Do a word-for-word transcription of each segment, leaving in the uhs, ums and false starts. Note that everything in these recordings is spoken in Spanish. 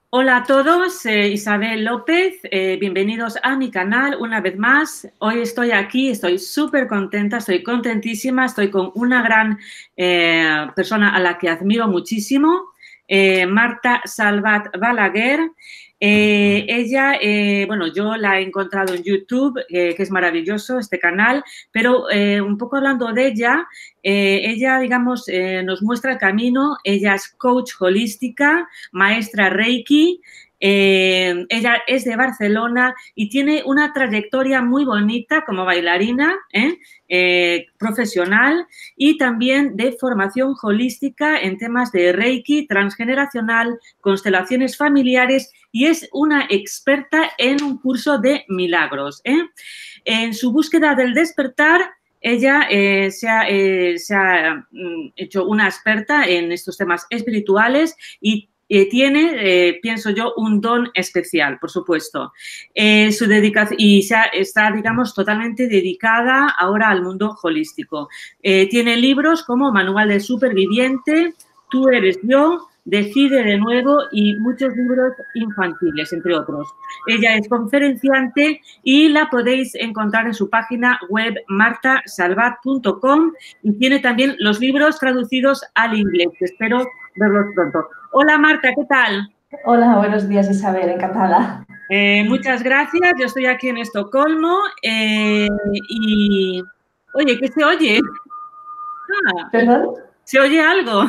Hola a todos, eh, Isabel López, eh, bienvenidos a mi canal una vez más. Hoy estoy aquí, estoy súper contenta, estoy contentísima, estoy con una gran eh, persona a la que admiro muchísimo, eh, Marta Salvat Balaguer. Eh, ella, eh, bueno, yo la he encontrado en YouTube, eh, que es maravilloso este canal, pero eh, un poco hablando de ella, eh, ella, digamos, eh, nos muestra el camino. Ella es coach holística, maestra Reiki. Eh, ella es de Barcelona y tiene una trayectoria muy bonita como bailarina, ¿eh? Eh, profesional, y también de formación holística en temas de Reiki, transgeneracional, constelaciones familiares, y es una experta en un curso de milagros, ¿eh? En su búsqueda del despertar, ella eh, se ha, eh, se ha mm, hecho una experta en estos temas espirituales y eh, tiene, eh, pienso yo, un don especial, por supuesto. Eh, su dedicación, y se ha, está, digamos, totalmente dedicada ahora al mundo holístico. Eh, tiene libros como Manual del Superviviente, Tú eres yo, Decide de nuevo, y muchos libros infantiles, entre otros. Ella es conferenciante y la podéis encontrar en su página web marta salvat punto com, y tiene también los libros traducidos al inglés. Espero verlos pronto. Hola Marta, ¿qué tal? Hola, buenos días Isabel, encantada. Eh, muchas gracias, yo estoy aquí en Estocolmo eh, y, oye, ¿qué se oye? Ah, ¿Perdón? ¿se oye algo?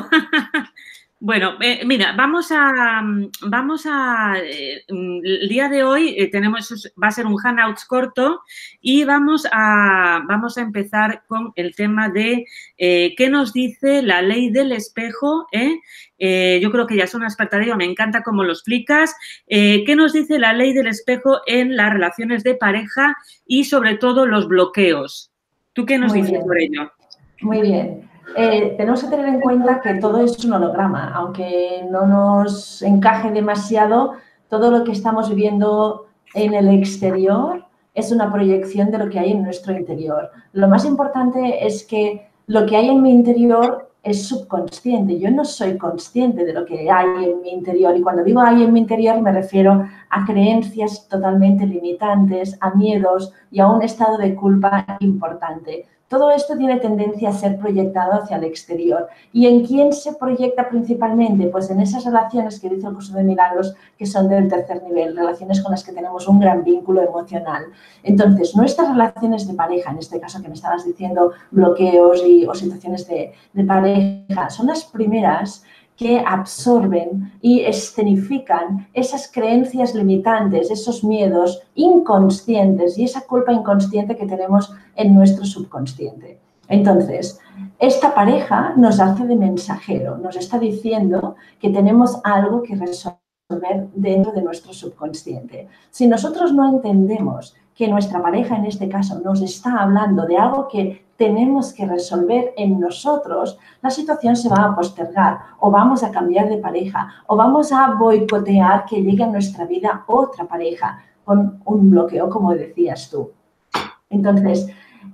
Bueno, eh, mira, vamos a, vamos a, eh, el día de hoy eh, tenemos, va a ser un Hangouts corto y vamos a, vamos a empezar con el tema de eh, qué nos dice la ley del espejo, ¿eh? Eh, yo creo que ya es una experta de ello, me encanta cómo lo explicas. Eh, ¿qué nos dice la ley del espejo en las relaciones de pareja y sobre todo los bloqueos? ¿Tú qué nos Muy dices bien, por ello? muy bien. Eh, tenemos que tener en cuenta que todo es un holograma, aunque no nos encaje demasiado, todo lo que estamos viviendo en el exterior es una proyección de lo que hay en nuestro interior. Lo más importante es que lo que hay en mi interior es subconsciente. Yo no soy consciente de lo que hay en mi interior, y cuando digo hay en mi interior me refiero a creencias totalmente limitantes, a miedos y a un estado de culpa importante. Todo esto tiene tendencia a ser proyectado hacia el exterior. ¿Y en quién se proyecta principalmente? Pues en esas relaciones que dice el curso de milagros, que son del tercer nivel, relaciones con las que tenemos un gran vínculo emocional. Entonces, nuestras relaciones de pareja, en este caso que me estabas diciendo, bloqueos y, o situaciones de, de pareja, son las primeras que absorben y escenifican esas creencias limitantes, esos miedos inconscientes y esa culpa inconsciente que tenemos en nuestro subconsciente. Entonces, esta pareja nos hace de mensajero, nos está diciendo que tenemos algo que resolver dentro de nuestro subconsciente. Si nosotros no entendemos que nuestra pareja, en este caso, nos está hablando de algo que tenemos que resolver en nosotros, la situación se va a postergar, o vamos a cambiar de pareja, o vamos a boicotear que llegue a nuestra vida otra pareja con un bloqueo, como decías tú. Entonces,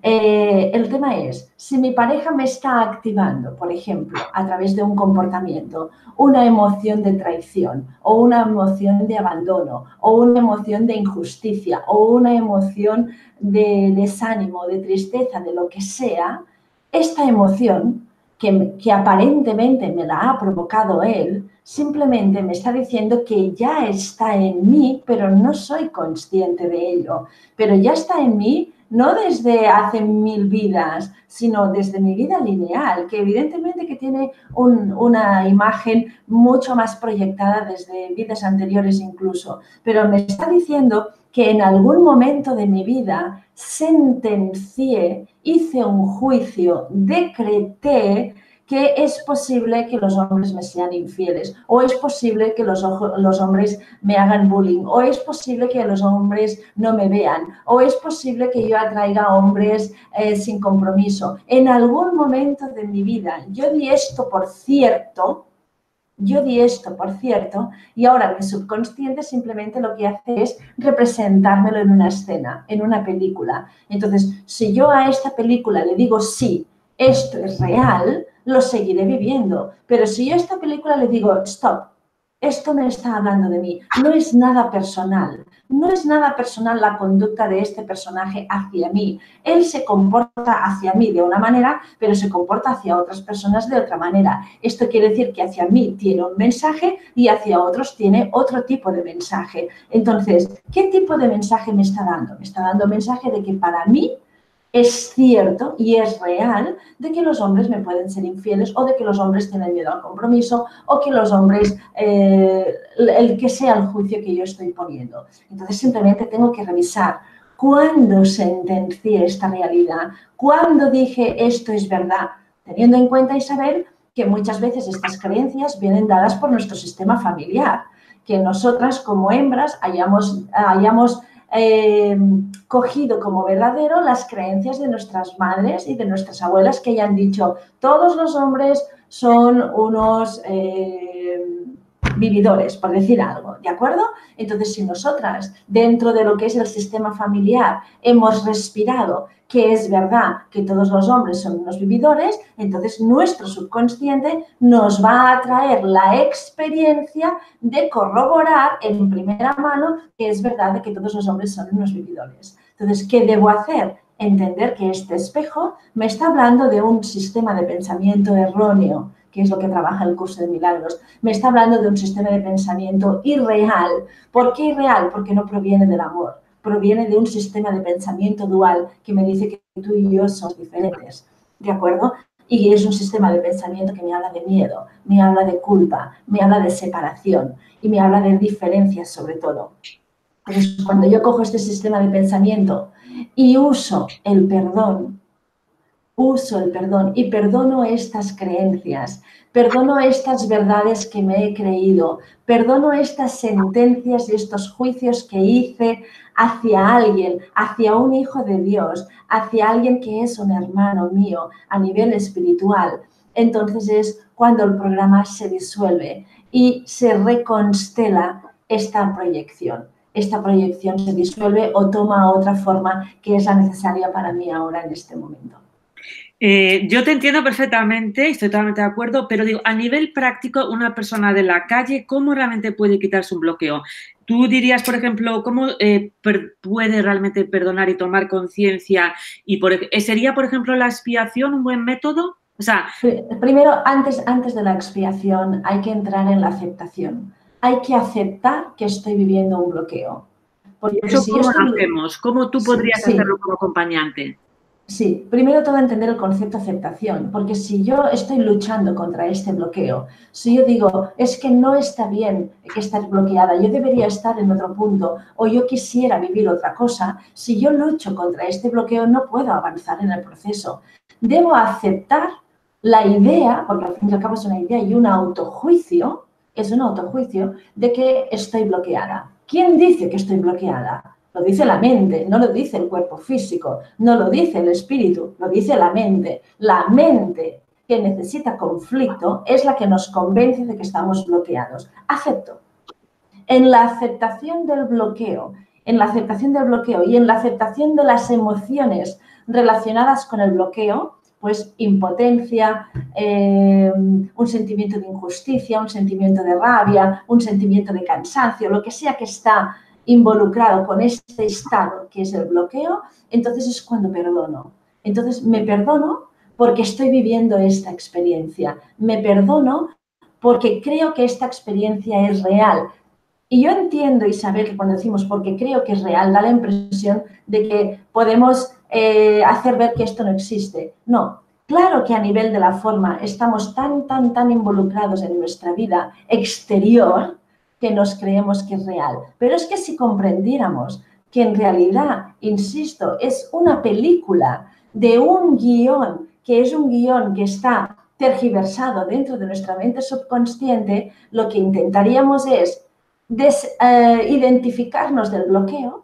eh, el tema es, si mi pareja me está activando, por ejemplo, a través de un comportamiento, una emoción de traición, o una emoción de abandono, o una emoción de injusticia, o una emoción de desánimo, de tristeza, de lo que sea, esta emoción que, que aparentemente me la ha provocado él, simplemente me está diciendo que ya está en mí, pero no soy consciente de ello. Pero ya está en mí, no desde hace mil vidas, sino desde mi vida lineal, que evidentemente que tiene un, una imagen mucho más proyectada desde vidas anteriores incluso. Pero me está diciendo que en algún momento de mi vida sentencié, hice un juicio, decreté que es posible que los hombres me sean infieles, o es posible que los, los hombres me hagan bullying, o es posible que los hombres no me vean, o es posible que yo atraiga hombres eh, sin compromiso. En algún momento de mi vida yo di esto por cierto, yo di esto por cierto, y ahora mi subconsciente simplemente lo que hace es representármelo en una escena, en una película. Entonces, si yo a esta película le digo sí, esto es real, lo seguiré viviendo. Pero si yo a esta película le digo stop, esto me está hablando de mí. No es nada personal. No es nada personal la conducta de este personaje hacia mí. Él se comporta hacia mí de una manera, pero se comporta hacia otras personas de otra manera. Esto quiere decir que hacia mí tiene un mensaje y hacia otros tiene otro tipo de mensaje. Entonces, ¿qué tipo de mensaje me está dando? Me está dando mensaje de que para mí es cierto y es real de que los hombres me pueden ser infieles o de que los hombres tienen miedo al compromiso o que los hombres, eh, el que sea el juicio que yo estoy poniendo. Entonces simplemente tengo que revisar cuándo sentencié esta realidad, cuándo dije esto es verdad, teniendo en cuenta y saber que muchas veces estas creencias vienen dadas por nuestro sistema familiar, que nosotras como hembras hayamos, hayamos Eh, cogido como verdadero las creencias de nuestras madres y de nuestras abuelas que hayan dicho todos los hombres son unos eh, vividores, por decir algo, ¿de acuerdo? Entonces, si nosotras, dentro de lo que es el sistema familiar, hemos respirado que es verdad que todos los hombres son unos vividores, entonces nuestro subconsciente nos va a traer la experiencia de corroborar en primera mano que es verdad de que todos los hombres son unos vividores. Entonces, ¿qué debo hacer? Entender que este espejo me está hablando de un sistema de pensamiento erróneo, que es lo que trabaja el curso de milagros. Me está hablando de un sistema de pensamiento irreal. ¿Por qué irreal? Porque no proviene del amor. Proviene de un sistema de pensamiento dual que me dice que tú y yo somos diferentes, ¿de acuerdo? Y es un sistema de pensamiento que me habla de miedo, me habla de culpa, me habla de separación y me habla de diferencias sobre todo. Entonces, cuando yo cojo este sistema de pensamiento y uso el perdón, uso el perdón y perdono estas creencias, perdono estas verdades que me he creído, perdono estas sentencias y estos juicios que hice hacia alguien, hacia un hijo de Dios, hacia alguien que es un hermano mío a nivel espiritual. Entonces es cuando el programa se disuelve y se reconstela esta proyección. Esta proyección se disuelve o toma otra forma que es la necesaria para mí ahora en este momento. Eh, yo te entiendo perfectamente, estoy totalmente de acuerdo, pero digo, a nivel práctico, una persona de la calle, ¿cómo realmente puede quitarse un bloqueo? Tú dirías, por ejemplo, ¿cómo eh, per, puede realmente perdonar y tomar conciencia? Y por, ¿sería, por ejemplo, la expiación un buen método? O sea, primero, antes, antes de la expiación, hay que entrar en la aceptación. Hay que aceptar que estoy viviendo un bloqueo. Porque ¿eso si cómo estoy... lo hacemos? ¿Cómo tú podrías sí, hacerlo sí. como acompañante? Sí, primero todo entender el concepto de aceptación, porque si yo estoy luchando contra este bloqueo, si yo digo, es que no está bien que estés bloqueada, yo debería estar en otro punto, o yo quisiera vivir otra cosa, si yo lucho contra este bloqueo no puedo avanzar en el proceso. Debo aceptar la idea, porque al fin y al cabo es una idea y un autojuicio, es un autojuicio de que estoy bloqueada. ¿Quién dice que estoy bloqueada? Lo dice la mente, no lo dice el cuerpo físico, no lo dice el espíritu, lo dice la mente. La mente que necesita conflicto es la que nos convence de que estamos bloqueados. Acepto. En la aceptación del bloqueo, en la aceptación del bloqueo y en la aceptación de las emociones relacionadas con el bloqueo, pues impotencia, eh, un sentimiento de injusticia, un sentimiento de rabia, un sentimiento de cansancio, lo que sea que está involucrado con este estado que es el bloqueo, entonces es cuando perdono. Entonces me perdono porque estoy viviendo esta experiencia. Me perdono porque creo que esta experiencia es real. Y yo entiendo, Isabel, que cuando decimos porque creo que es real, da la impresión de que podemos eh, hacer ver que esto no existe. No, claro que a nivel de la forma estamos tan, tan, tan involucrados en nuestra vida exterior que nos creemos que es real. Pero es que si comprendiéramos que en realidad, insisto, es una película de un guión, que es un guión que está tergiversado dentro de nuestra mente subconsciente, lo que intentaríamos es des, eh, identificarnos del bloqueo,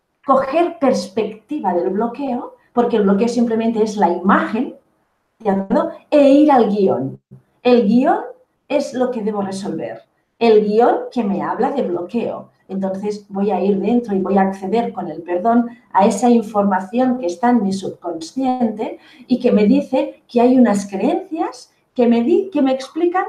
coger perspectiva del bloqueo, porque el bloqueo simplemente es la imagen, ¿de acuerdo? E ir al guión. El guión es lo que debo resolver. El guión que me habla de bloqueo. Entonces voy a ir dentro y voy a acceder con el perdón a esa información que está en mi subconsciente y que me dice que hay unas creencias que me, di, que me explican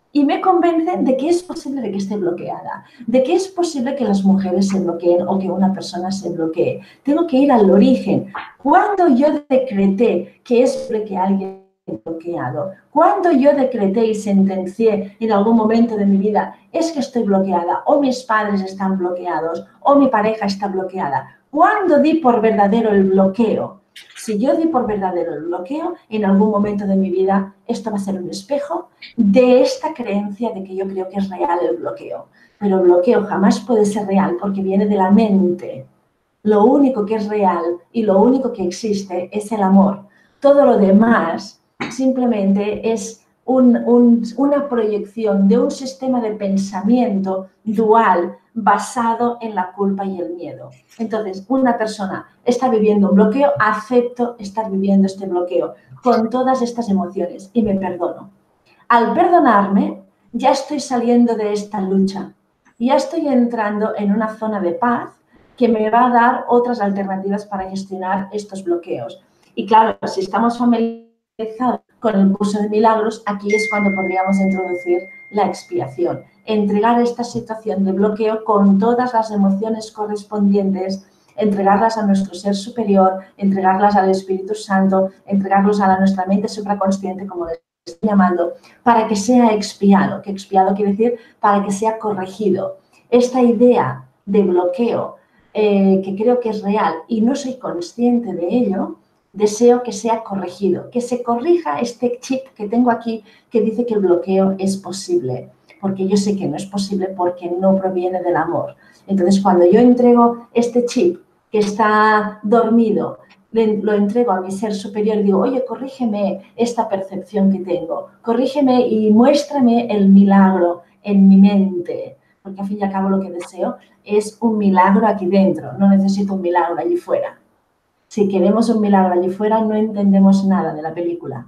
y me convence de que es posible de que esté bloqueada, de que es posible que las mujeres se bloqueen o que una persona se bloquee. Tengo que ir al origen. Cuando yo decreté que es posible que alguien esté bloqueado, cuando yo decreté y sentencié en algún momento de mi vida, es que estoy bloqueada, o mis padres están bloqueados, o mi pareja está bloqueada. Cuando di por verdadero el bloqueo, si yo di por verdadero el bloqueo, en algún momento de mi vida esto va a ser un espejo de esta creencia de que yo creo que es real el bloqueo. Pero el bloqueo jamás puede ser real porque viene de la mente. Lo único que es real y lo único que existe es el amor. Todo lo demás simplemente es un, un, una proyección de un sistema de pensamiento dual basado en la culpa y el miedo. Entonces, una persona está viviendo un bloqueo, acepto estar viviendo este bloqueo con todas estas emociones y me perdono. Al perdonarme, ya estoy saliendo de esta lucha, ya estoy entrando en una zona de paz que me va a dar otras alternativas para gestionar estos bloqueos. Y claro, si estamos familiarizados con el curso de milagros, aquí es cuando podríamos introducir la expiación. Entregar esta situación de bloqueo con todas las emociones correspondientes, entregarlas a nuestro ser superior, entregarlas al Espíritu Santo, entregarlos a la, nuestra mente supraconsciente, como les estoy llamando, para que sea expiado. Que expiado quiere decir para que sea corregido. Esta idea de bloqueo, eh, que creo que es real y no soy consciente de ello, deseo que sea corregido, que se corrija este chip que tengo aquí que dice que el bloqueo es posible, porque yo sé que no es posible porque no proviene del amor. Entonces, cuando yo entrego este chip que está dormido, lo entrego a mi ser superior y digo, oye, corrígeme esta percepción que tengo, corrígeme y muéstrame el milagro en mi mente, porque al fin y al cabo lo que deseo es un milagro aquí dentro, no necesito un milagro allí fuera. Si queremos un milagro allí fuera, no entendemos nada de la película.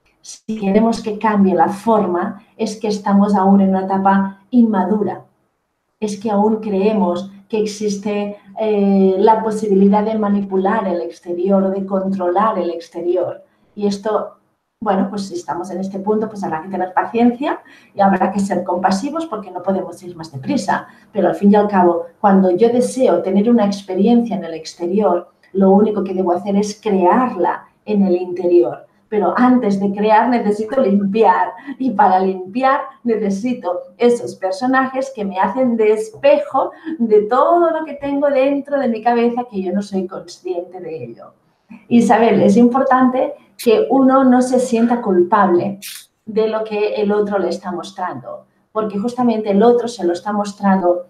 Si queremos que cambie la forma, es que estamos aún en una etapa inmadura. Es que aún creemos que existe eh, la posibilidad de manipular el exterior o de controlar el exterior. Y esto, bueno, pues si estamos en este punto, pues habrá que tener paciencia y habrá que ser compasivos porque no podemos ir más deprisa. Pero al fin y al cabo, cuando yo deseo tener una experiencia en el exterior, lo único que debo hacer es crearla en el interior. Pero antes de crear necesito limpiar y para limpiar necesito esos personajes que me hacen de espejo de todo lo que tengo dentro de mi cabeza que yo no soy consciente de ello. Isabel, es importante que uno no se sienta culpable de lo que el otro le está mostrando, porque justamente el otro se lo está mostrando,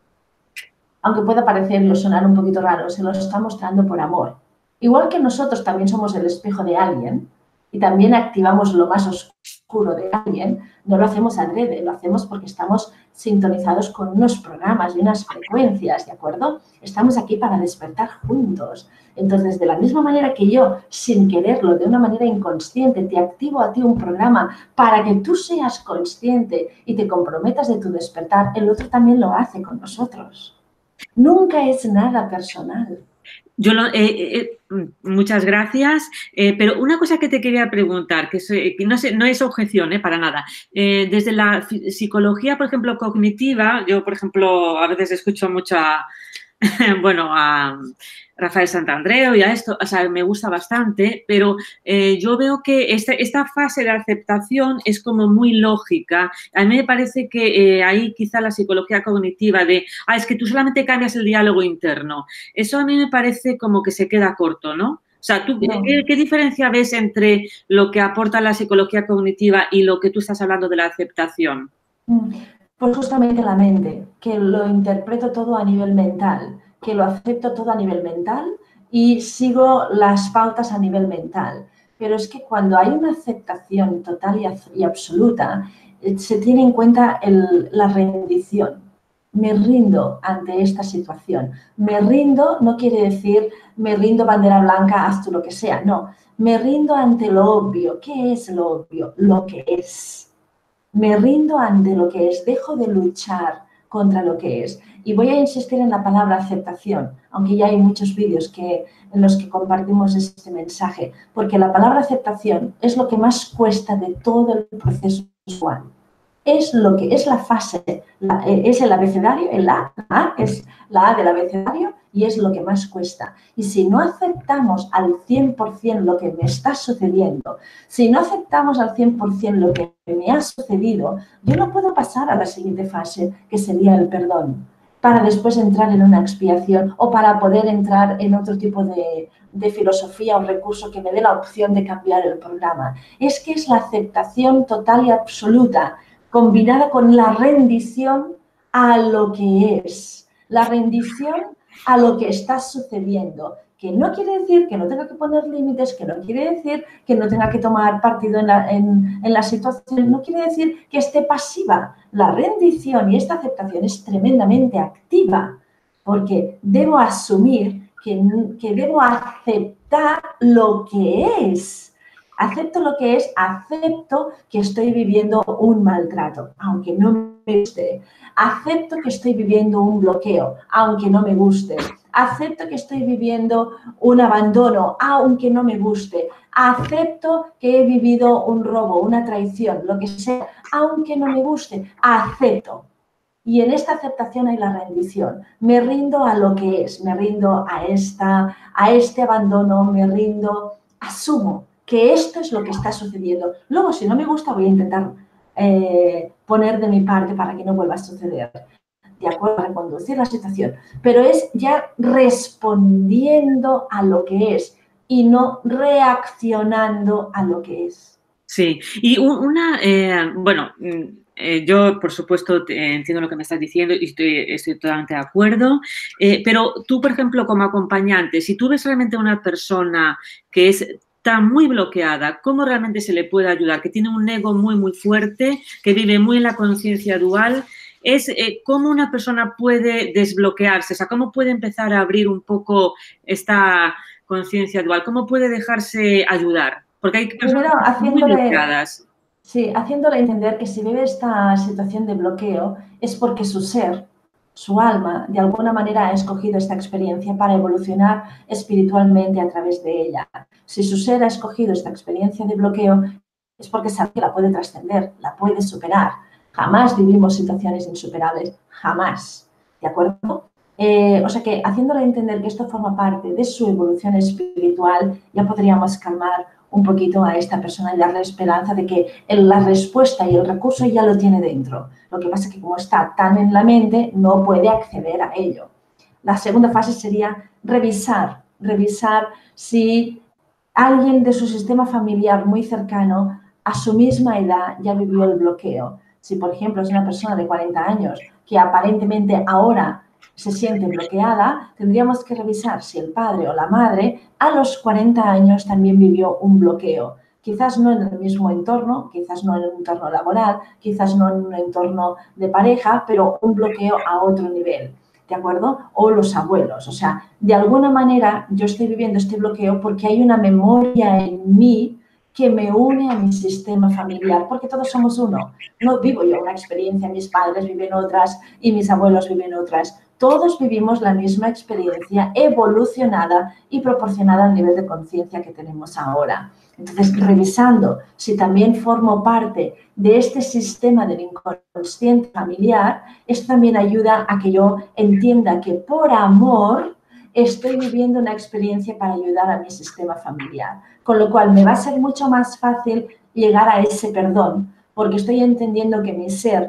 aunque pueda parecerlo sonar un poquito raro, se lo está mostrando por amor. Igual que nosotros también somos el espejo de alguien y también activamos lo más oscuro de alguien, no lo hacemos adrede, lo hacemos porque estamos sintonizados con unos programas y unas frecuencias, ¿de acuerdo? Estamos aquí para despertar juntos. Entonces, de la misma manera que yo, sin quererlo, de una manera inconsciente, te activo a ti un programa para que tú seas consciente y te comprometas de tu despertar, el otro también lo hace con nosotros. Nunca es nada personal. Yo lo, eh, eh, muchas gracias, eh, pero una cosa que te quería preguntar, que, es, que no, es, no es objeción, eh, para nada. Eh, desde la psicología, por ejemplo, cognitiva, yo, por ejemplo, a veces escucho mucho a, bueno, a Rafael Santandreu y a esto, o sea, me gusta bastante, pero eh, yo veo que esta, esta fase de aceptación es como muy lógica. A mí me parece que eh, ahí quizá la psicología cognitiva de, ah, es que tú solamente cambias el diálogo interno, eso a mí me parece como que se queda corto, ¿no? O sea, ¿tú no. ¿qué, qué diferencia ves entre lo que aporta la psicología cognitiva y lo que tú estás hablando de la aceptación? Pues justamente la mente, que lo interpreto todo a nivel mental, que lo acepto todo a nivel mental y sigo las pautas a nivel mental. Pero es que cuando hay una aceptación total y absoluta, se tiene en cuenta el, la rendición. Me rindo ante esta situación. Me rindo no quiere decir me rindo bandera blanca, haz tú lo que sea. No, me rindo ante lo obvio. ¿Qué es lo obvio? Lo que es. Me rindo ante lo que es, dejo de luchar contra lo que es. Y voy a insistir en la palabra aceptación, aunque ya hay muchos vídeos que, en los que compartimos este mensaje, porque la palabra aceptación es lo que más cuesta de todo el proceso visual. es lo que es la fase, la, es el abecedario, el A, la A es la A del abecedario y es lo que más cuesta. Y si no aceptamos al cien por cien lo que me está sucediendo, si no aceptamos al cien por cien lo que me ha sucedido, yo no puedo pasar a la siguiente fase, que sería el perdón, para después entrar en una expiación o para poder entrar en otro tipo de, de filosofía o recurso que me dé la opción de cambiar el programa. Es que es la aceptación total y absoluta, combinada con la rendición a lo que es, la rendición a lo que está sucediendo, que no quiere decir que no tenga que poner límites, que no quiere decir que no tenga que tomar partido en la, en, en la situación, no quiere decir que esté pasiva. La rendición y esta aceptación es tremendamente activa, porque debo asumir que, que debo aceptar lo que es. Acepto lo que es, acepto que estoy viviendo un maltrato, aunque no me guste. Acepto que estoy viviendo un bloqueo, aunque no me guste. Acepto que estoy viviendo un abandono, aunque no me guste. Acepto que he vivido un robo, una traición, lo que sea, aunque no me guste. Acepto. Y en esta aceptación hay la rendición. Me rindo a lo que es, me rindo a, esta, a este abandono, me rindo, asumo que esto es lo que está sucediendo. Luego, si no me gusta, voy a intentar eh, poner de mi parte para que no vuelva a suceder. De acuerdo, a reconducir la situación. Pero es ya respondiendo a lo que es y no reaccionando a lo que es. Sí, y una, eh, bueno, eh, yo por supuesto te, entiendo lo que me estás diciendo y estoy, estoy totalmente de acuerdo, eh, pero tú, por ejemplo, como acompañante, si tú ves realmente a una persona que es está muy bloqueada, ¿cómo realmente se le puede ayudar? Que tiene un ego muy, muy fuerte, que vive muy en la conciencia dual. Es eh, cómo una persona puede desbloquearse, o sea, cómo puede empezar a abrir un poco esta conciencia dual, cómo puede dejarse ayudar. Porque hay personas Primero, muy bloqueadas. Sí, haciéndole entender que si vive esta situación de bloqueo es porque su ser, su alma, de alguna manera ha escogido esta experiencia para evolucionar espiritualmente a través de ella. Si su ser ha escogido esta experiencia de bloqueo es porque sabe que la puede trascender, la puede superar. Jamás vivimos situaciones insuperables, jamás. ¿De acuerdo? Eh, o sea que haciéndole entender que esto forma parte de su evolución espiritual, ya podríamos calmar un poquito a esta persona y darle esperanza de que la respuesta y el recurso ya lo tiene dentro. Lo que pasa es que como está tan en la mente, no puede acceder a ello. La segunda fase sería revisar, revisar si alguien de su sistema familiar muy cercano a su misma edad ya vivió el bloqueo. Si, por ejemplo, es una persona de cuarenta años que aparentemente ahora se siente bloqueada, tendríamos que revisar si el padre o la madre a los cuarenta años también vivió un bloqueo. Quizás no en el mismo entorno, quizás no en un entorno laboral, quizás no en un entorno de pareja, pero un bloqueo a otro nivel, ¿de acuerdo? O los abuelos. O sea, de alguna manera yo estoy viviendo este bloqueo porque hay una memoria en mí que me une a mi sistema familiar, porque todos somos uno. No vivo yo una experiencia, mis padres viven otras y mis abuelos viven otras. Todos vivimos la misma experiencia evolucionada y proporcionada al nivel de conciencia que tenemos ahora. Entonces, revisando si también formo parte de este sistema del inconsciente familiar, esto también ayuda a que yo entienda que por amor estoy viviendo una experiencia para ayudar a mi sistema familiar. Con lo cual, me va a ser mucho más fácil llegar a ese perdón, porque estoy entendiendo que mi ser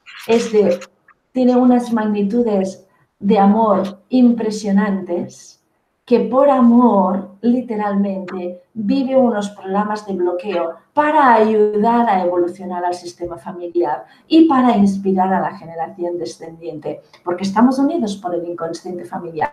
es de, tiene unas magnitudes de amor impresionantes, que por amor, literalmente, vive unos programas de bloqueo para ayudar a evolucionar al sistema familiar y para inspirar a la generación descendiente, porque estamos unidos por el inconsciente familiar.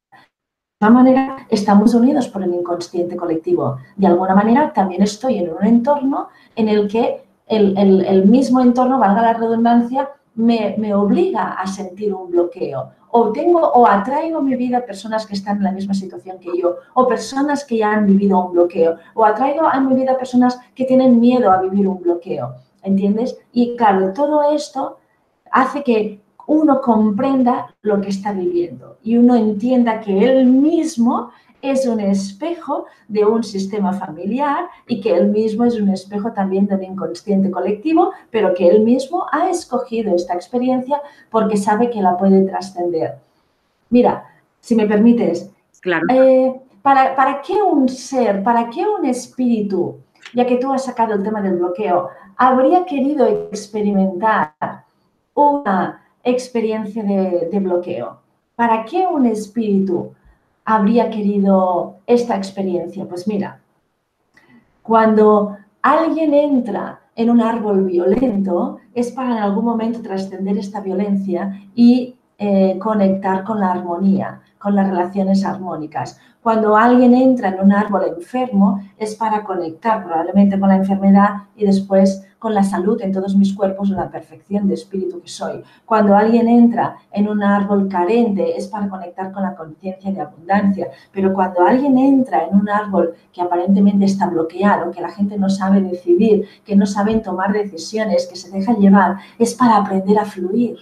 De alguna manera, estamos unidos por el inconsciente colectivo. De alguna manera, también estoy en un entorno en el que el, el, el mismo entorno, valga la redundancia, me, me obliga a sentir un bloqueo. O, tengo, o atraigo a mi vida personas que están en la misma situación que yo, o personas que ya han vivido un bloqueo, o atraigo a mi vida personas que tienen miedo a vivir un bloqueo, ¿entiendes? Y claro, todo esto hace que uno comprenda lo que está viviendo y uno entienda que él mismo es un espejo de un sistema familiar y que él mismo es un espejo también de un inconsciente colectivo, pero que él mismo ha escogido esta experiencia porque sabe que la puede trascender. Mira, si me permites, Claro. eh, ¿para, ¿para qué un ser, para qué un espíritu, ya que tú has sacado el tema del bloqueo, habría querido experimentar una experiencia de, de bloqueo? ¿Para qué un espíritu habría querido esta experiencia? Pues mira, cuando alguien entra en un árbol violento, es para en algún momento trascender esta violencia y eh, conectar con la armonía, con las relaciones armónicas. Cuando alguien entra en un árbol enfermo, es para conectar probablemente con la enfermedad y después con la salud en todos mis cuerpos, en la perfección de espíritu que soy. Cuando alguien entra en un árbol carente, es para conectar con la conciencia de abundancia. Pero cuando alguien entra en un árbol que aparentemente está bloqueado, que la gente no sabe decidir, que no saben tomar decisiones, que se dejan llevar, es para aprender a fluir.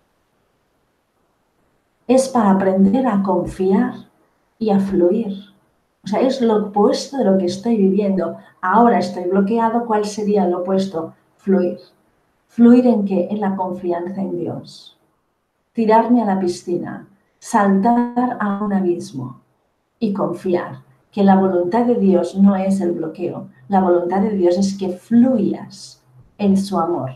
Es para aprender a confiar y a fluir. O sea, es lo opuesto de lo que estoy viviendo. Ahora estoy bloqueado, ¿cuál sería lo opuesto? Fluir. ¿Fluir en qué? En la confianza en Dios. Tirarme a la piscina, saltar a un abismo y confiar que la voluntad de Dios no es el bloqueo. La voluntad de Dios es que fluyas en su amor.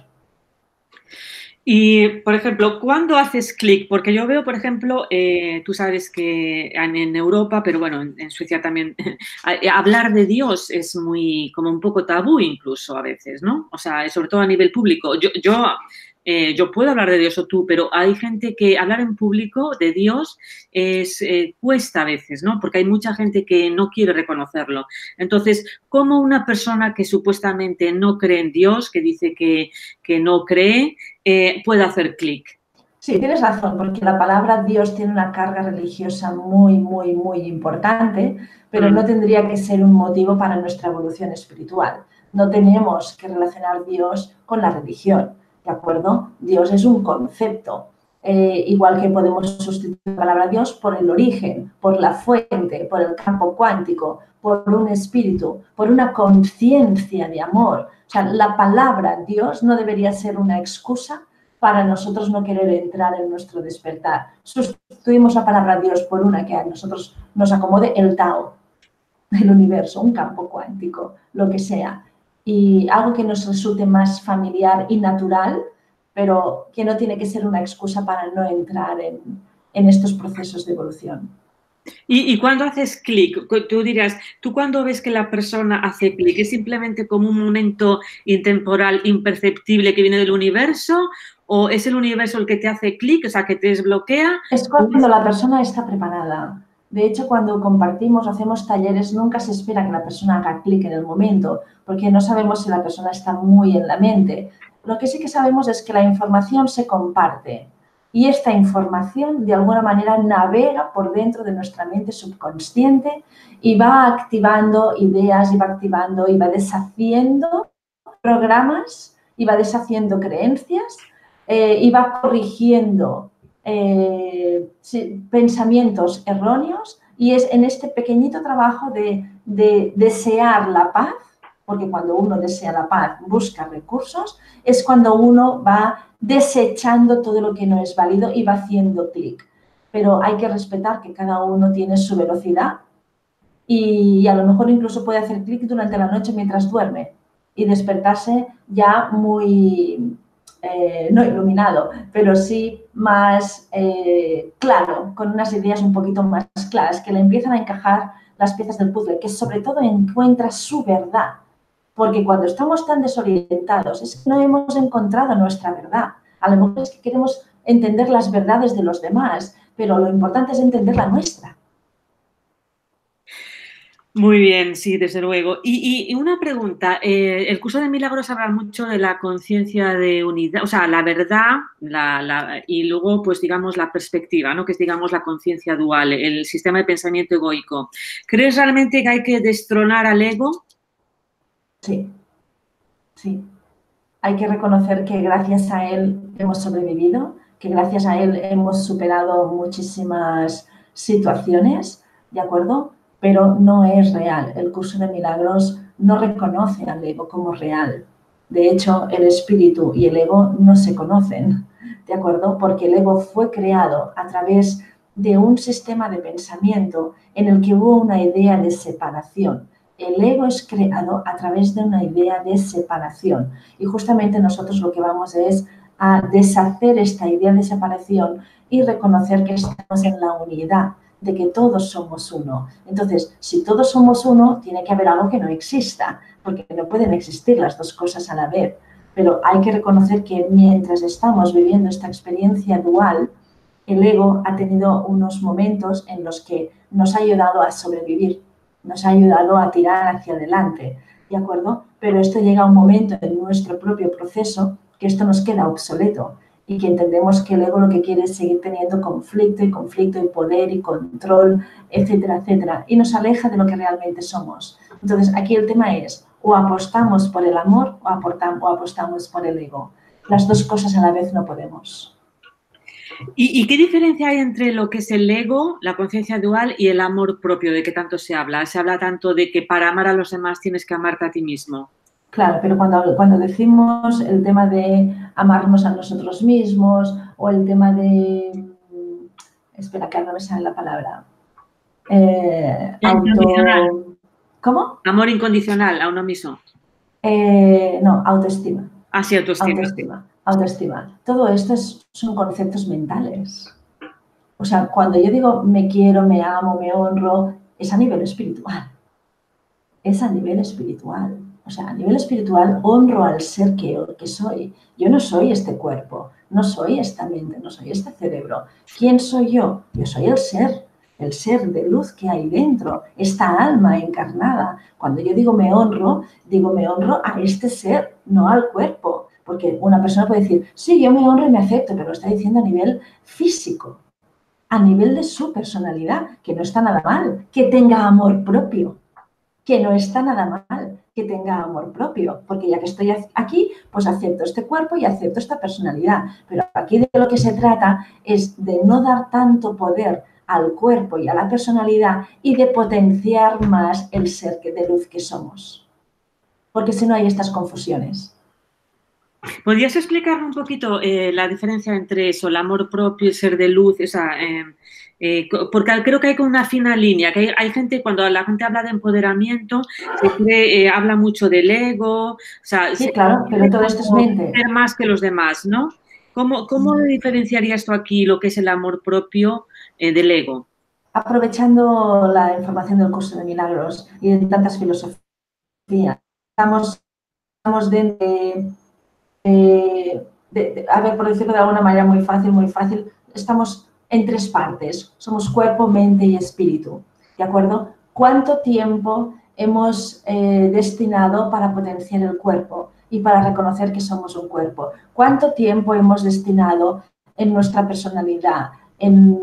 Y, por ejemplo, ¿cuándo haces clic? Porque yo veo, por ejemplo, eh, tú sabes que en, en Europa, pero bueno, en, en Suecia también, hablar de Dios es muy, como un poco tabú incluso a veces, ¿no? O sea, sobre todo a nivel público. Yo, yo, eh, yo puedo hablar de Dios o tú, pero hay gente que hablar en público de Dios es, eh, cuesta a veces, ¿no? Porque hay mucha gente que no quiere reconocerlo. Entonces, ¿cómo una persona que supuestamente no cree en Dios, que dice que, que no cree, Eh, puede hacer clic? Sí, tienes razón, porque la palabra Dios tiene una carga religiosa muy, muy, muy importante, pero Mm. no tendría que ser un motivo para nuestra evolución espiritual. No tenemos que relacionar Dios con la religión, ¿de acuerdo? Dios es un concepto, eh, igual que podemos sustituir la palabra Dios por el origen, por la fuente, por el campo cuántico, por un espíritu, por una conciencia de amor. O sea, la palabra Dios no debería ser una excusa para nosotros no querer entrar en nuestro despertar. Sustituimos la palabra Dios por una que a nosotros nos acomode, el Tao, el universo, un campo cuántico, lo que sea. Y algo que nos resulte más familiar y natural, pero que no tiene que ser una excusa para no entrar en, en estos procesos de evolución. ¿Y, y cuando haces clic? Tú dirás, ¿tú cuando ves que la persona hace clic? ¿Es simplemente como un momento intemporal, imperceptible que viene del universo? ¿O es el universo el que te hace clic, o sea, que te desbloquea? Es cuando la persona está preparada. De hecho, cuando compartimos, hacemos talleres, nunca se espera que la persona haga clic en el momento, porque no sabemos si la persona está muy en la mente. Lo que sí que sabemos es que la información se comparte y esta información, de alguna manera, navega por dentro de nuestra mente subconsciente y va activando ideas, y va activando, y va deshaciendo programas, y va deshaciendo creencias, eh, y va corrigiendo Eh, sí, pensamientos erróneos, y es en este pequeñito trabajo de, de desear la paz, porque cuando uno desea la paz busca recursos, es cuando uno va desechando todo lo que no es válido y va haciendo clic. Pero hay que respetar que cada uno tiene su velocidad y, y a lo mejor incluso puede hacer clic durante la noche mientras duerme y despertarse ya muy, eh, no iluminado, pero sí más eh, claro, con unas ideas un poquito más claras, que le empiezan a encajar las piezas del puzzle, que sobre todo encuentra su verdad. Porque cuando estamos tan desorientados es que no hemos encontrado nuestra verdad. A lo mejor es que queremos entender las verdades de los demás, pero lo importante es entender la nuestra. Muy bien, sí, desde luego. Y, y una pregunta, eh, el curso de milagros habla mucho de la conciencia de unidad, o sea, la verdad, la, la, y luego, pues, digamos, la perspectiva, ¿no? Que es, digamos, la conciencia dual, el sistema de pensamiento egoico. ¿Crees realmente que hay que destronar al ego? Sí, sí. Hay que reconocer que gracias a él hemos sobrevivido, que gracias a él hemos superado muchísimas situaciones, ¿de acuerdo? pero no es real. El curso de milagros no reconoce al ego como real. De hecho, el espíritu y el ego no se conocen, ¿de acuerdo? Porque el ego fue creado a través de un sistema de pensamiento en el que hubo una idea de separación. El ego es creado a través de una idea de separación. Y justamente nosotros lo que vamos es a deshacer esta idea de separación y reconocer que estamos en la unidad, de que todos somos uno. Entonces, si todos somos uno, tiene que haber algo que no exista, porque no pueden existir las dos cosas a la vez. Pero hay que reconocer que mientras estamos viviendo esta experiencia dual, el ego ha tenido unos momentos en los que nos ha ayudado a sobrevivir, nos ha ayudado a tirar hacia adelante, ¿de acuerdo? Pero esto llega a un momento en nuestro propio proceso que esto nos queda obsoleto y que entendemos que el ego lo que quiere es seguir teniendo conflicto y conflicto y poder y control, etcétera, etcétera, y nos aleja de lo que realmente somos. Entonces, aquí el tema es, o apostamos por el amor o, aportamos, o apostamos por el ego. Las dos cosas a la vez no podemos. ¿Y, ¿Y qué diferencia hay entre lo que es el ego, la conciencia dual y el amor propio, de que tanto se habla? Se habla tanto de que para amar a los demás tienes que amarte a ti mismo. Claro, pero cuando, cuando decimos el tema de amarnos a nosotros mismos o el tema de... Espera, que ahora no me sale la palabra. Eh, auto... ¿Cómo? Amor incondicional a uno mismo. Eh, no, autoestima. Ah, sí, autoestima. Autoestima. Autoestima. Todo esto es, son conceptos mentales. O sea, cuando yo digo me quiero, me amo, me honro, es a nivel espiritual. Es a nivel espiritual. O sea, a nivel espiritual honro al ser que, que soy. Yo no soy este cuerpo, no soy esta mente, no soy este cerebro. ¿Quién soy yo? Yo soy el ser, el ser de luz que hay dentro, esta alma encarnada. Cuando yo digo me honro, digo me honro a este ser, no al cuerpo. Porque una persona puede decir, sí, yo me honro y me acepto, pero lo está diciendo a nivel físico, a nivel de su personalidad, que no está nada mal, que tenga amor propio. Que no está nada mal que tenga amor propio, porque ya que estoy aquí, pues acepto este cuerpo y acepto esta personalidad. Pero aquí de lo que se trata es de no dar tanto poder al cuerpo y a la personalidad y de potenciar más el ser de luz que somos. Porque si no hay estas confusiones. ¿Podrías explicarme un poquito eh, la diferencia entre eso, el amor propio y ser de luz? O sea, eh, eh, porque creo que hay como una fina línea, que hay, hay gente, cuando la gente habla de empoderamiento, se cree, eh, habla mucho del ego, o sea, sí, claro, pero todo esto es mente. Ser más que los demás, ¿no? ¿Cómo, cómo diferenciarías tú aquí lo que es el amor propio eh, del ego? Aprovechando la información del curso de milagros y de tantas filosofías, estamos, estamos dentro de... Eh, de, de, a ver, por decirlo de alguna manera muy fácil, muy fácil, estamos en tres partes. Somos cuerpo, mente y espíritu, ¿de acuerdo? ¿Cuánto tiempo hemos eh, destinado para potenciar el cuerpo y para reconocer que somos un cuerpo? ¿Cuánto tiempo hemos destinado en nuestra personalidad, en,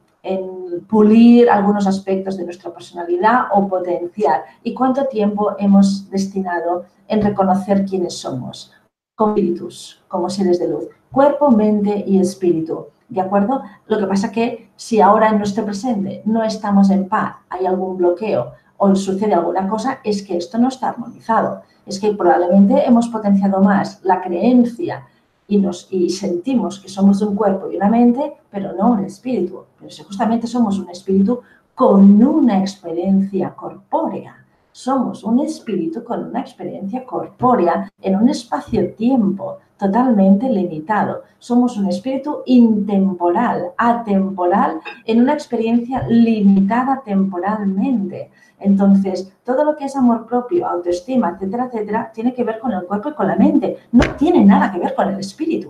en pulir algunos aspectos de nuestra personalidad o potenciar? ¿Y cuánto tiempo hemos destinado en reconocer quiénes somos? Como espíritus, como seres de luz, cuerpo, mente y espíritu, ¿de acuerdo? Lo que pasa que si ahora en nuestro presente no estamos en paz, hay algún bloqueo o sucede alguna cosa, es que esto no está armonizado, es que probablemente hemos potenciado más la creencia y, nos, y sentimos que somos un cuerpo y una mente, pero no un espíritu, pero si justamente somos un espíritu con una experiencia corpórea. Somos un espíritu con una experiencia corpórea en un espacio-tiempo totalmente limitado. Somos un espíritu intemporal, atemporal, en una experiencia limitada temporalmente. Entonces, todo lo que es amor propio, autoestima, etcétera, etcétera, tiene que ver con el cuerpo y con la mente. No tiene nada que ver con el espíritu.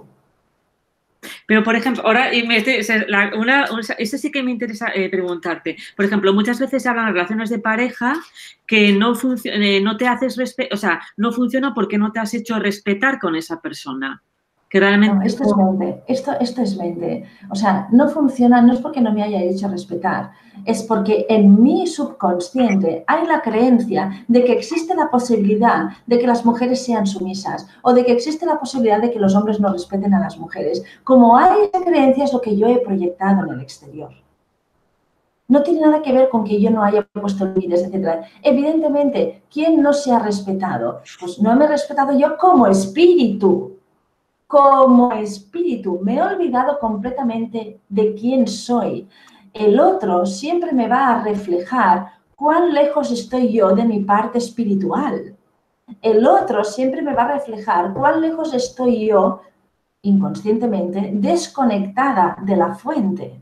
Pero, por ejemplo, ahora, una, eso sí que me interesa eh, preguntarte. Por ejemplo, muchas veces se hablan de relaciones de pareja que no, eh, no te haces respetar, o sea, no funciona porque no te has hecho respetar con esa persona. Que realmente... No, esto es mente, esto, esto es mente. O sea, no funciona, no es porque no me haya hecho respetar, es porque en mi subconsciente hay la creencia de que existe la posibilidad de que las mujeres sean sumisas o de que existe la posibilidad de que los hombres no respeten a las mujeres. Como hay esa creencia es lo que yo he proyectado en el exterior. No tiene nada que ver con que yo no haya puesto límites, etcétera. Evidentemente, ¿quién no se ha respetado? Pues no me he respetado yo como espíritu. Como espíritu. Me he olvidado completamente de quién soy. El otro siempre me va a reflejar cuán lejos estoy yo de mi parte espiritual. El otro siempre me va a reflejar cuán lejos estoy yo, inconscientemente, desconectada de la fuente.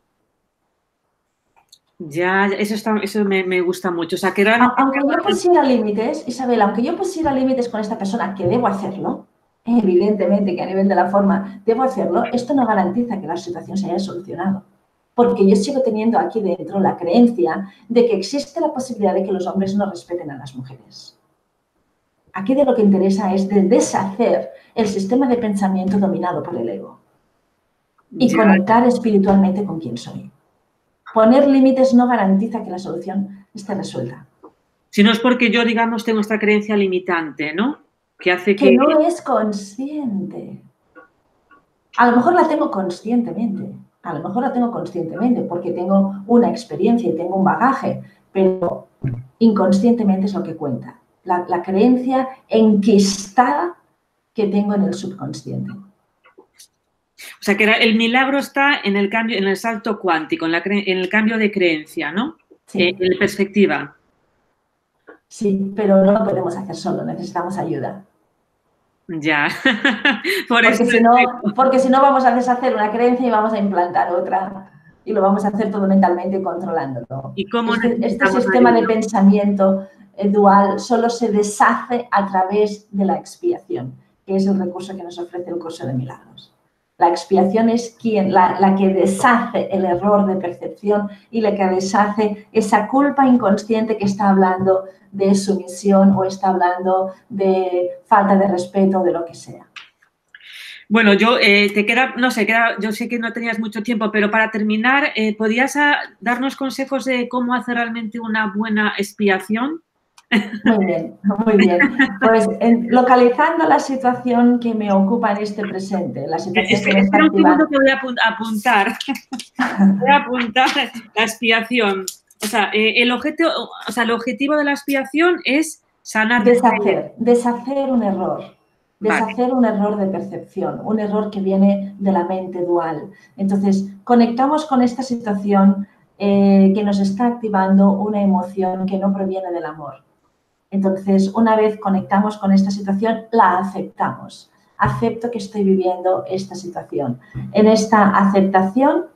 Ya, eso, está, eso me, me gusta mucho. O sea, que realmente... Aunque yo pusiera límites, Isabel, aunque yo pusiera límites con esta persona, que debo hacerlo, evidentemente que a nivel de la forma debo hacerlo, esto no garantiza que la situación se haya solucionado. Porque yo sigo teniendo aquí dentro la creencia de que existe la posibilidad de que los hombres no respeten a las mujeres. Aquí de lo que interesa es de deshacer el sistema de pensamiento dominado por el ego y ya. conectar espiritualmente con quién soy. Poner límites no garantiza que la solución esté resuelta. Si no es porque yo, digamos, tengo esta creencia limitante, ¿no? Que hace que... Que no es consciente. A lo mejor la tengo conscientemente. A lo mejor la tengo conscientemente porque tengo una experiencia y tengo un bagaje, pero inconscientemente es lo que cuenta. La, la creencia enquistada que tengo en el subconsciente. O sea, que el milagro está en el cambio, en el salto cuántico, en, la, en el cambio de creencia, ¿no? Sí. Eh, en perspectiva. Sí, pero no lo podemos hacer solo, necesitamos ayuda. Ya. Por porque, eso si no, porque si no vamos a deshacer una creencia y vamos a implantar otra y lo vamos a hacer todo mentalmente controlándolo. ¿Y cómo este, este sistema ayuda? de pensamiento dual solo se deshace a través de la expiación, que es el recurso que nos ofrece el curso de milagros. La expiación es quien, la, la que deshace el error de percepción y la que deshace esa culpa inconsciente que está hablando de sumisión o está hablando de falta de respeto, de lo que sea. Bueno, yo eh, te queda, no sé, queda, yo sé que no tenías mucho tiempo, pero para terminar, eh, ¿podrías a, darnos consejos de cómo hacer realmente una buena expiación? Muy bien, muy bien. Pues en, localizando la situación que me ocupa en este presente, la situación que me está activando. Espera un segundo activando. que voy a apuntar. Voy a apuntar la expiación. O sea, eh, el, objeto, o sea, el objetivo de la expiación es sanar. Deshacer, deshacer un error. Deshacer Vale. un error de percepción, un error que viene de la mente dual. Entonces, conectamos con esta situación eh, que nos está activando una emoción que no proviene del amor. Entonces, una vez conectamos con esta situación, la aceptamos. Acepto que estoy viviendo esta situación. En esta aceptación,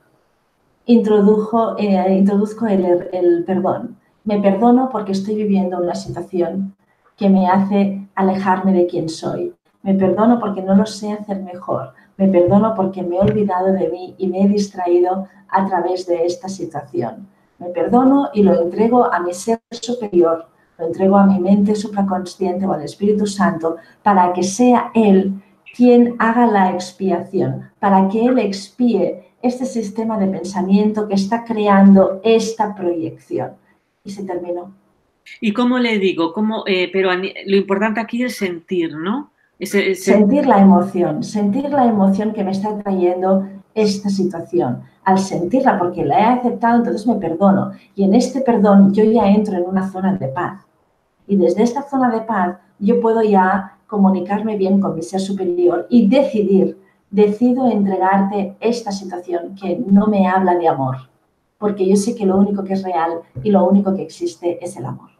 introdujo, eh, introduzco el, el perdón. Me perdono porque estoy viviendo una situación que me hace alejarme de quién soy. Me perdono porque no lo sé hacer mejor. Me perdono porque me he olvidado de mí y me he distraído a través de esta situación. Me perdono y lo entrego a mi ser superior, lo entrego a mi mente supraconsciente o al Espíritu Santo para que sea Él quien haga la expiación, para que Él expíe este sistema de pensamiento que está creando esta proyección. Y se terminó. ¿Y cómo le digo? ¿Cómo, eh, pero lo importante aquí es sentir, ¿no? Ese, ese... Sentir la emoción, sentir la emoción que me está trayendo esta situación. Al sentirla, porque la he aceptado, entonces me perdono. Y en este perdón yo ya entro en una zona de paz. Y desde esta zona de paz yo puedo ya comunicarme bien con mi ser superior y decidir, decido entregarte esta situación que no me habla de amor. Porque yo sé que lo único que es real y lo único que existe es el amor.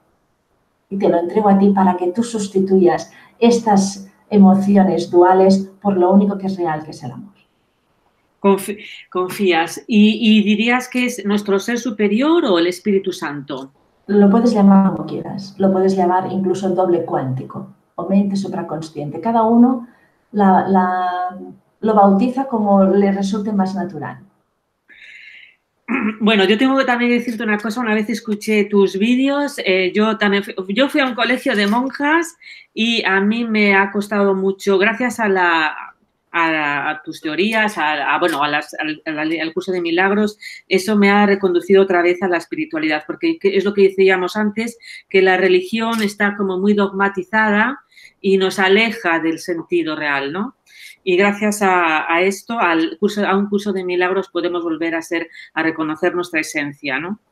Y te lo entrego a ti para que tú sustituyas estas emociones duales por lo único que es real, que es el amor. Confías. ¿Y, y dirías que es nuestro ser superior o el Espíritu Santo? Lo puedes llamar como quieras. Lo puedes llamar incluso doble cuántico o mente supraconsciente. Cada uno la, la, lo bautiza como le resulte más natural. Bueno, yo tengo que también decirte una cosa. Una vez escuché tus vídeos, eh, yo también fui, yo fui a un colegio de monjas y a mí me ha costado mucho, gracias a, la, a, a tus teorías, a, a, bueno, a las, al, al curso de milagros, eso me ha reconducido otra vez a la espiritualidad, porque es lo que decíamos antes, que la religión está como muy dogmatizada y nos aleja del sentido real, ¿no? Y gracias a, a esto, al curso, a un curso de milagros, podemos volver a ser, a reconocer nuestra esencia, ¿no?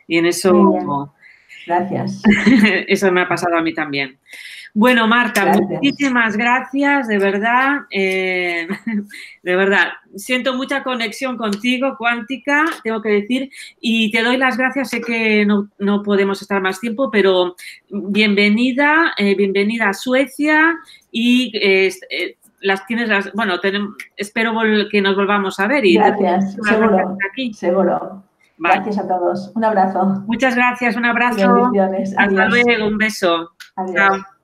Y en eso... Gracias. Eso me ha pasado a mí también. Bueno, Marta, gracias. muchísimas gracias, de verdad. Eh, de verdad, siento mucha conexión contigo, cuántica, tengo que decir, y te doy las gracias. Sé que no, no podemos estar más tiempo, pero bienvenida, eh, bienvenida a Suecia y eh, eh, las tienes, las, bueno, tenemos, espero que nos volvamos a ver. Y gracias, seguro, aquí. seguro. Vale. Gracias a todos. Un abrazo. Muchas gracias, un abrazo. Bendiciones. Hasta Adiós. luego, un beso. Adiós. Chao.